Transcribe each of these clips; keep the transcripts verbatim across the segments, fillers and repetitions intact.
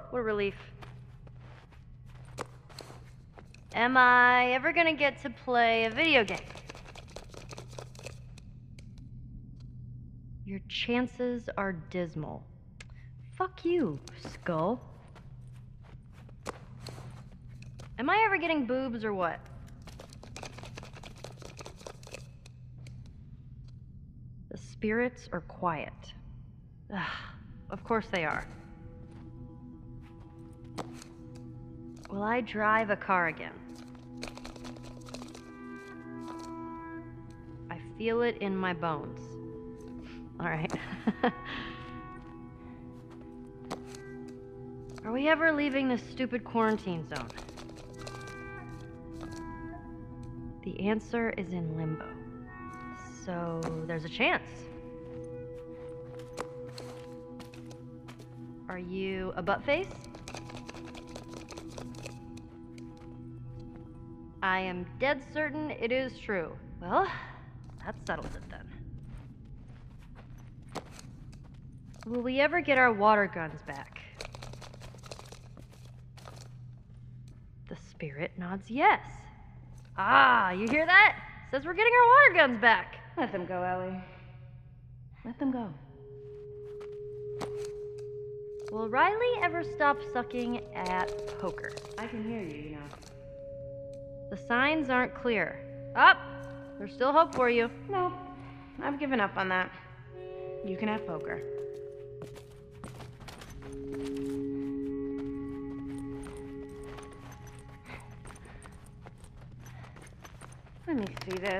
what a relief. Am I ever gonna get to play a video game? Your chances are dismal. Fuck you, Skull. Am I ever getting boobs or what? The spirits are quiet. Ugh, of course they are. Will I drive a car again? I feel it in my bones. All right. Are we ever leaving this stupid quarantine zone? The answer is in limbo. So there's a chance. Are you a butt face? I am dead certain it is true. Well, that settles it then. Will we ever get our water guns back? The spirit nods yes. Ah, you hear that? Says we're getting our water guns back. Let them go, Ellie. Let them go. Will Riley ever stop sucking at poker? I can hear you, you know. The signs aren't clear. Up! There's still hope for you. No, I've given up on that. You can have poker. Let me see this.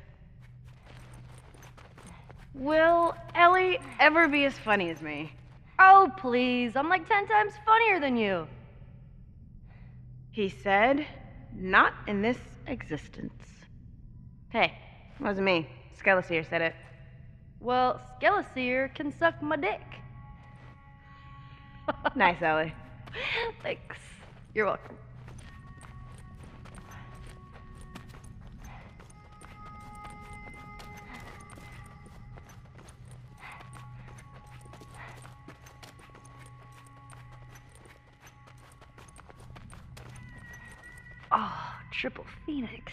Will Ellie ever be as funny as me? Oh, please. I'm like ten times funnier than you. He said, not in this existence. Hey, it wasn't me. Skelesier said it. Well, Skelesier can suck my dick. Nice, Ellie. Thanks. You're welcome. Oh, triple phoenix.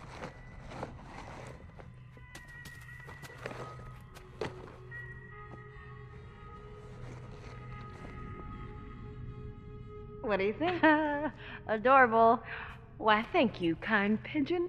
What do you think? Adorable. Why, thank you, kind pigeon.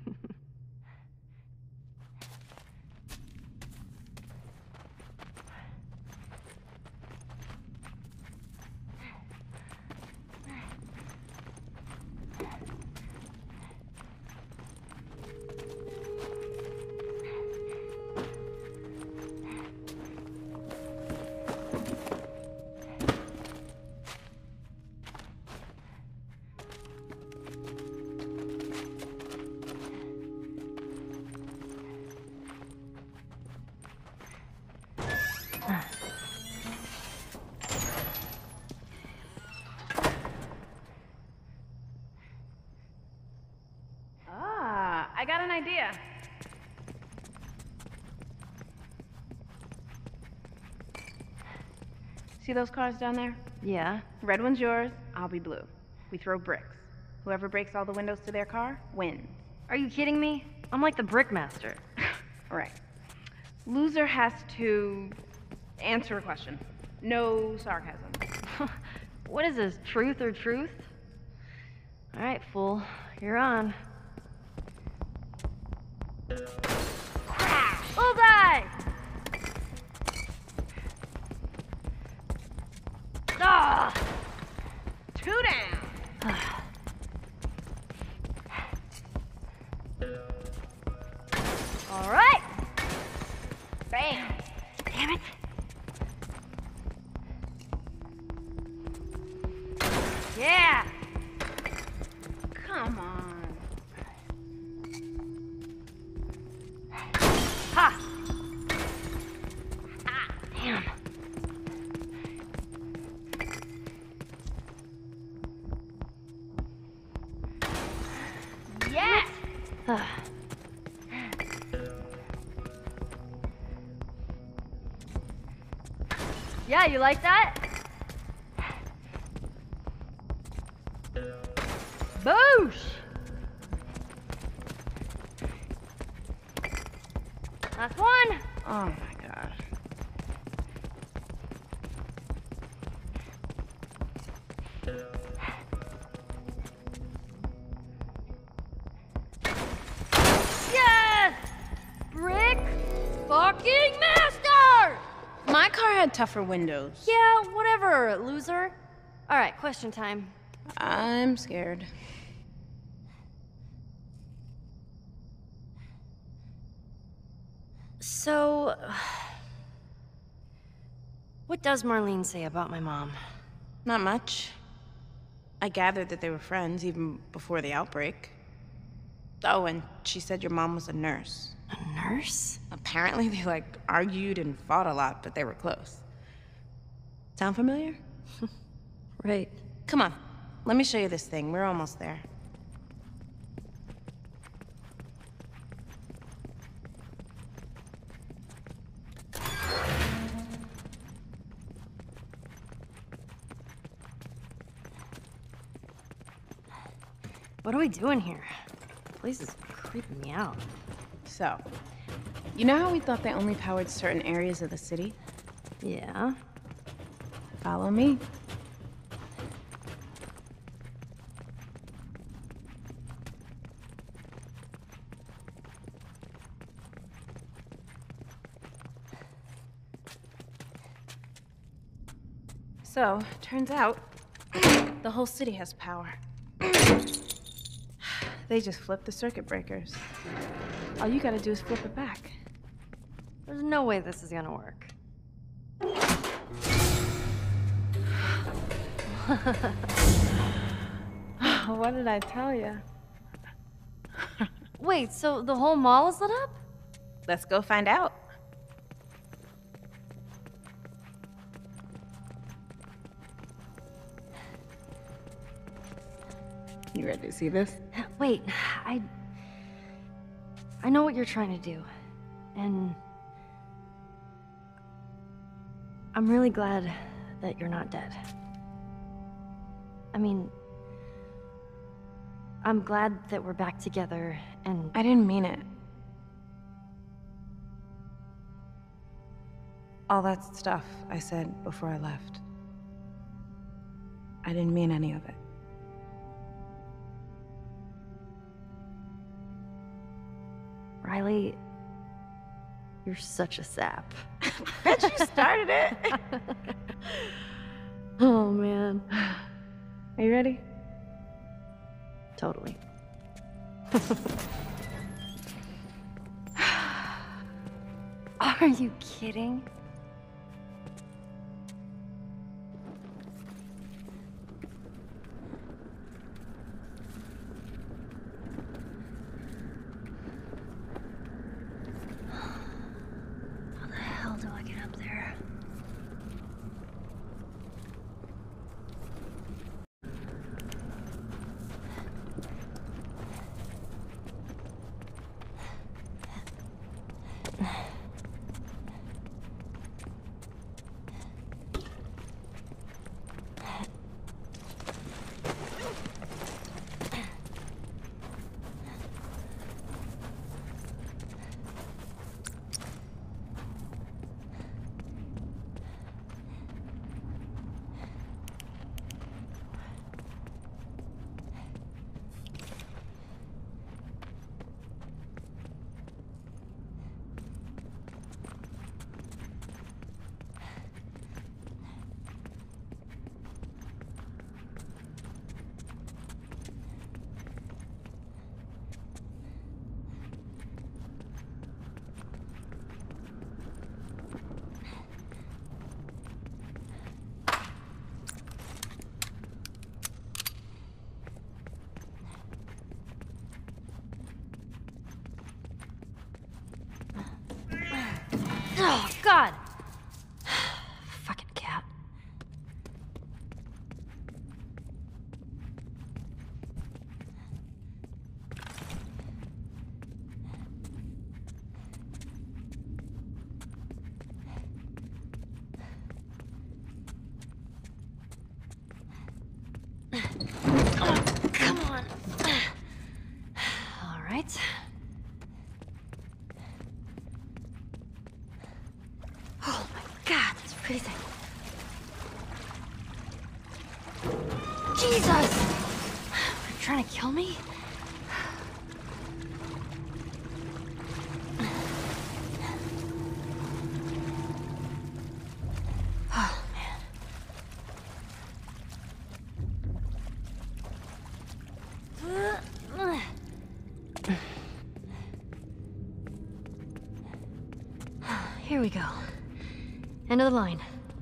I got an idea. See those cars down there? Yeah. Red one's yours, I'll be blue. We throw bricks. Whoever breaks all the windows to their car wins. Are you kidding me? I'm like the Brickmaster. All right. Loser has to answer a question. No sarcasm. What is this, truth or truth? All right, fool. You're on. Crash! Bullseye! Ah! Two down. All right. Bam. Damn it. Yeah. Come on. Ha. Ah, damn. Yes. Yeah, you like that? Whoosh! Last one. Oh my god. Yes! Brick fucking master! My car had tougher windows. Yeah, whatever, loser. All right, question time. I'm scared. So, what does Marlene say about my mom? Not much. I gathered that they were friends even before the outbreak. Oh, and she said your mom was a nurse. A nurse? Apparently they, like, argued and fought a lot, but they were close. Sound familiar? Right. Come on, let me show you this thing. We're almost there. What are we doing here? This place is creeping me out. So, you know how we thought they only powered certain areas of the city? Yeah? Follow me. So, turns out, the whole city has power. They just flip the circuit breakers. All you gotta do is flip it back. There's no way this is gonna work. What did I tell you? Wait, so the whole mall is lit up? Let's go find out. You ready to see this? Wait, I... I know what you're trying to do. And... I'm really glad that you're not dead. I mean... I'm glad that we're back together, and... I didn't mean it. All that stuff I said before I left. I didn't mean any of it. Riley, you're such a sap. Bet you started it. Oh, man. Are you ready? Totally. Are you kidding? How the hell do I get up there? Jesus! You're trying to kill me? Oh, man. Here we go. End of the line.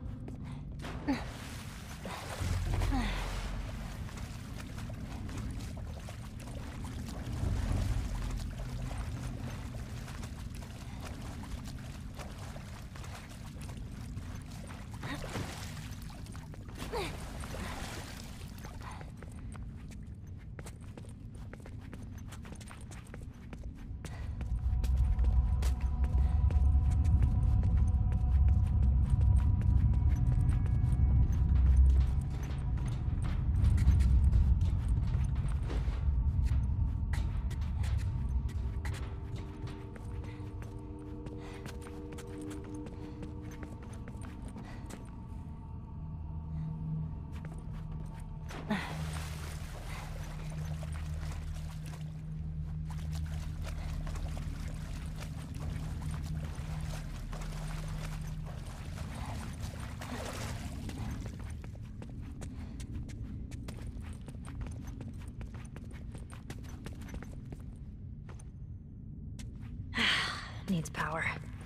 Needs power.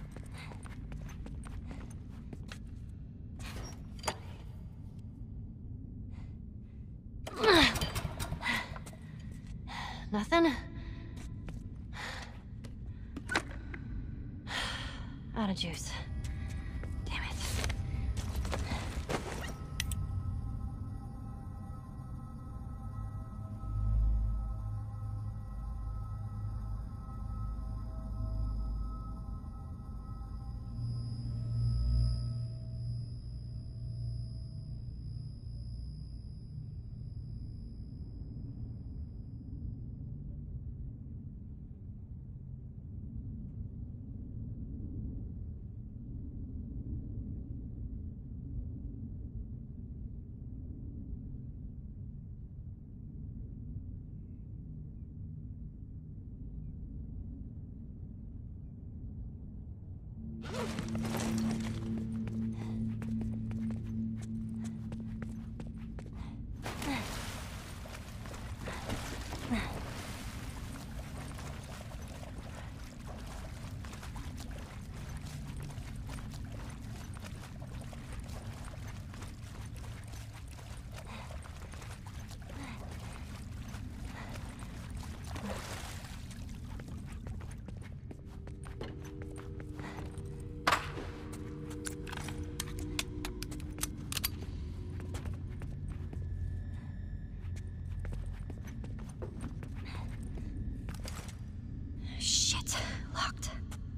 Nothing? Out of juice. Damn it. Shit, locked.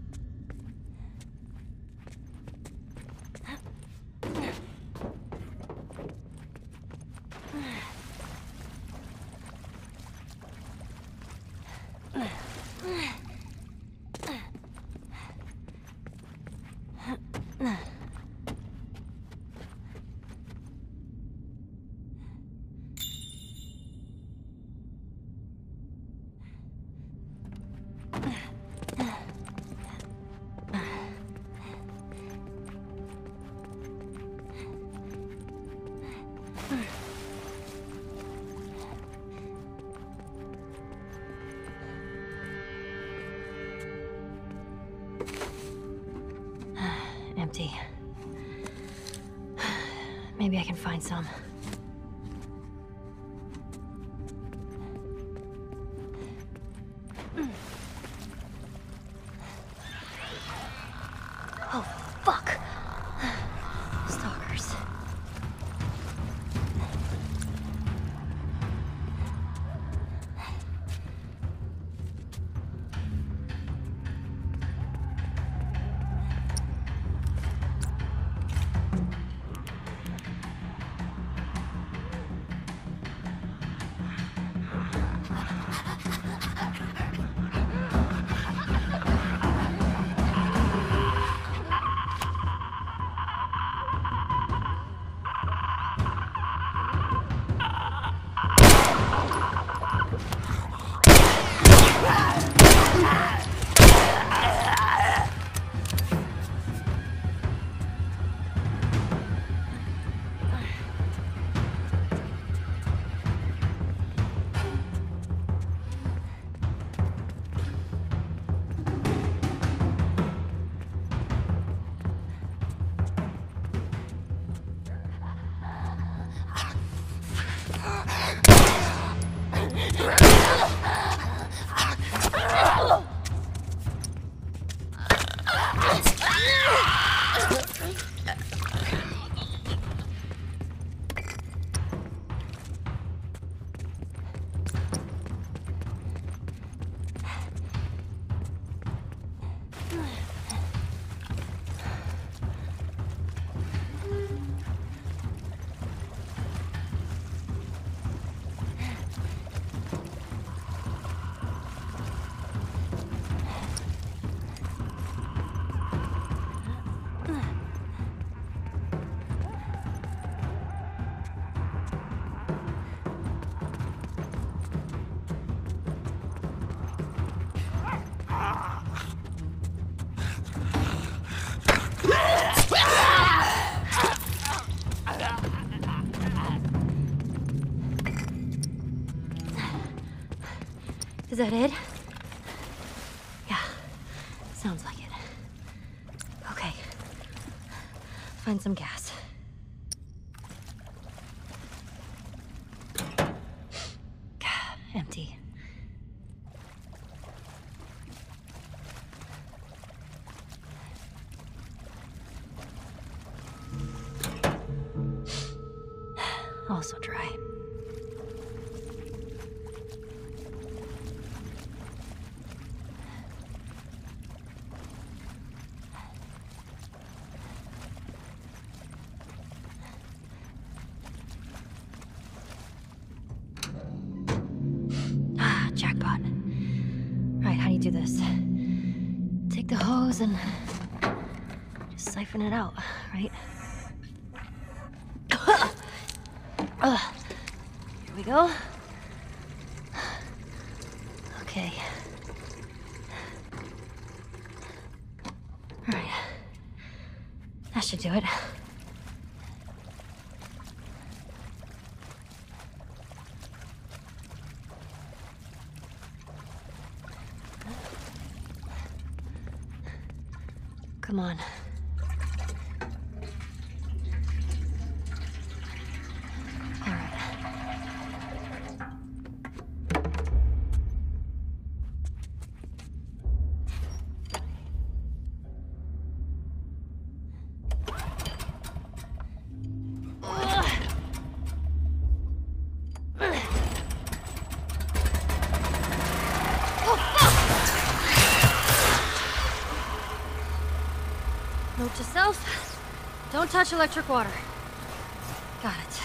Empty. Maybe I can find some. Oh, fuck! Stalkers. Is that it? Yeah, sounds like it. Okay. Find some gas. Empty. Also dry. Ah, jackpot. Right, how do you do this? Take the hose and just siphon it out, right? Ugh. Here we go. Okay. All right. That should do it. Come on. All right. Note to self, don't touch electric water. Got it.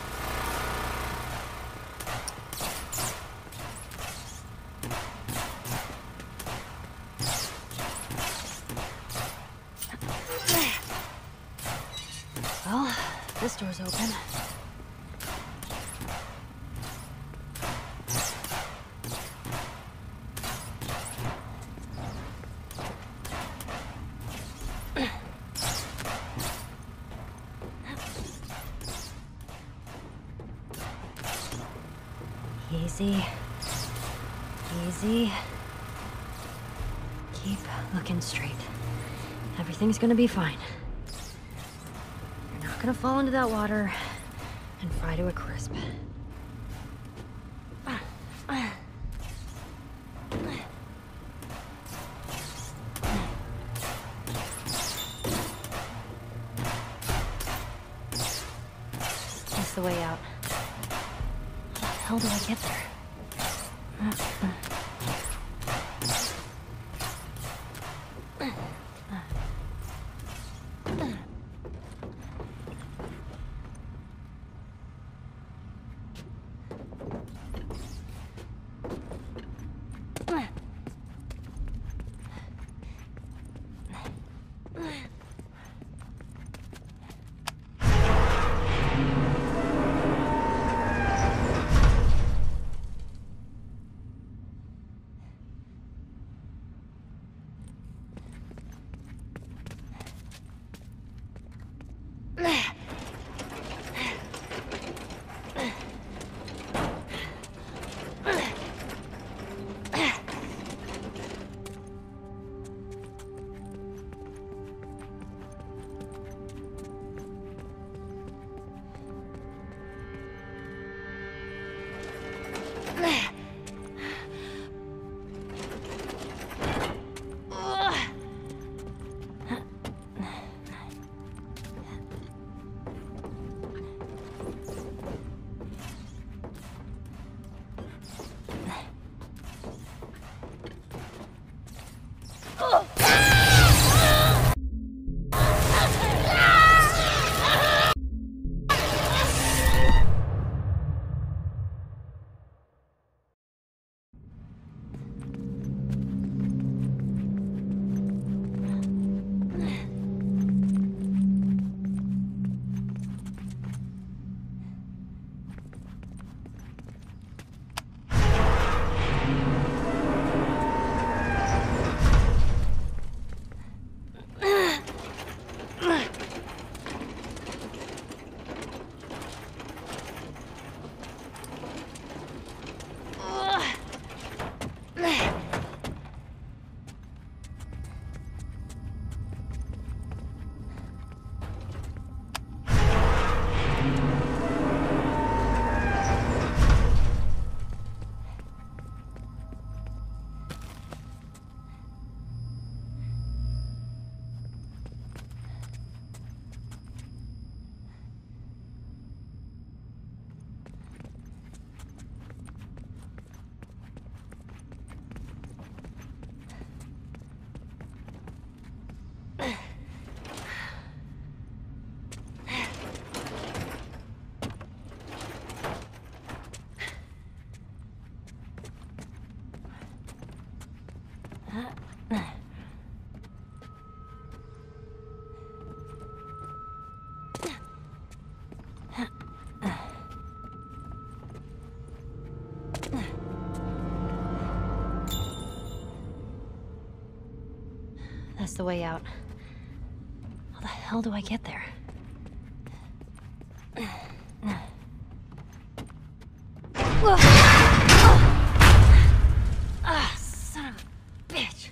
Well, this door's open. Easy. Easy. Keep looking straight. Everything's gonna be fine. You're not gonna fall into that water and fry to a crisp. That's the way out. How do I get there? the way out. How the hell do I get there? Ah, son of a bitch.